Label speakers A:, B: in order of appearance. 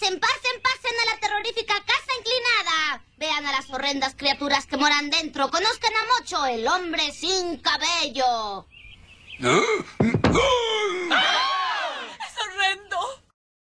A: Pasen, pasen, pasen a la terrorífica casa inclinada. Vean a las horrendas criaturas que moran dentro. Conozcan a Mocho, el hombre sin cabello.